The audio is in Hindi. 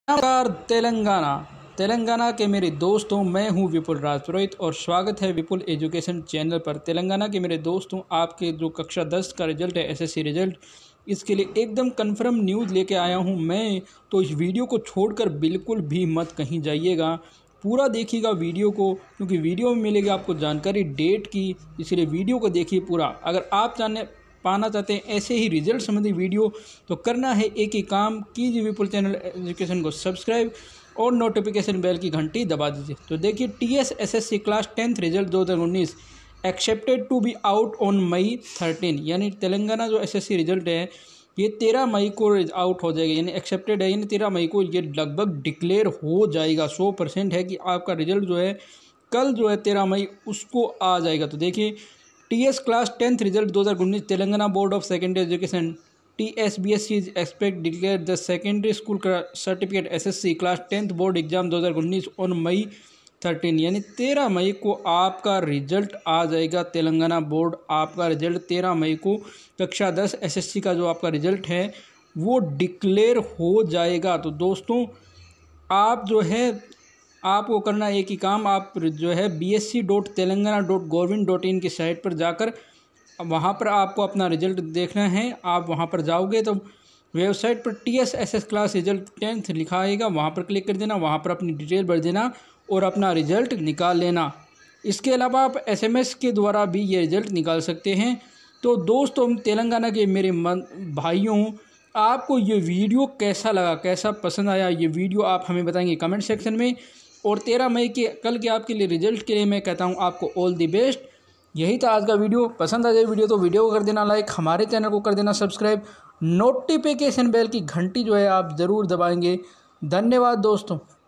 नमस्कार तेलंगाना के मेरे दोस्तों, मैं हूं विपुल राजपुरोहित और स्वागत है विपुल एजुकेशन चैनल पर। तेलंगाना के मेरे दोस्तों, आपके जो कक्षा 10 का रिजल्ट है, एसएससी रिजल्ट, इसके लिए एकदम कंफर्म न्यूज़ लेके आया हूं मैं। तो इस वीडियो को छोड़कर बिल्कुल भी मत कहीं जाइएगा, पूरा देखिएगा वीडियो को, क्योंकि वीडियो में मिलेगी आपको जानकारी डेट की, इसलिए वीडियो को देखिए पूरा। अगर आप पाना चाहते हैं ऐसे ही रिजल्ट संबंधी वीडियो, तो करना है एक ही काम, कीजिए विपुल चैनल एजुकेशन को सब्सक्राइब और नोटिफिकेशन बेल की घंटी दबा दीजिए। तो देखिए, TS SSC class 10th result 2019 accepted to be out on May 13, यानी तेलंगाना जो एसएससी रिजल्ट है ये 13 मई को आउट हो जाएगा, यानी एक्सेप्टेड है, यानी 13 मई को ये लगभग डिक्लेयर हो जाएगा। 100% है कि आपका रिजल्ट जो है कल जो है 13 मई उसको आ जाएगा। तो देखिए, TS class 10th result 2019 Telangana board of secondary education TSBSC is expect declare the secondary school certificate SSC class 10th board exam 2019 on May 13, यानी 13 मई को आपका रिजल्ट आ जाएगा। तेलंगाना बोर्ड आपका रिजल्ट 13 मई को कक्षा 10 एसएससी का जो आपका रिजल्ट है वो डिक्लेयर हो जाएगा। तो दोस्तों, आप जो है आपको करना एक ही काम, आप जो है bsc.telangana.government.in की साइट पर जाकर वहाँ पर आपको अपना रिजल्ट देखना है। आप वहाँ पर जाओगे तो वेबसाइट पर TSSS क्लास रिजल्ट 10th लिखा आएगा, वहाँ पर क्लिक कर देना, वहाँ पर अपनी डिटेल भर देना और अपना रिजल्ट निकाल लेना। इसके अलावा आप SMS के द्वारा भी ये रिजल्ट निकाल सकते हैं। तो दोस्तों, तेलंगाना के मेरे भाइयों, आपको ये वीडियो कैसा लगा, कैसा पसंद आया, ये वीडियो आप हमें बताएंगे कमेंट सेक्शन में। और 13 मई के कल के आपके लिए रिजल्ट के लिए मैं कहता हूँ आपको ऑल द बेस्ट। यही था आज का वीडियो। पसंद आ जाए वीडियो तो वीडियो को कर देना लाइक, हमारे चैनल को कर देना सब्सक्राइब, नोटिफिकेशन बेल की घंटी जो है आप ज़रूर दबाएंगे। धन्यवाद दोस्तों।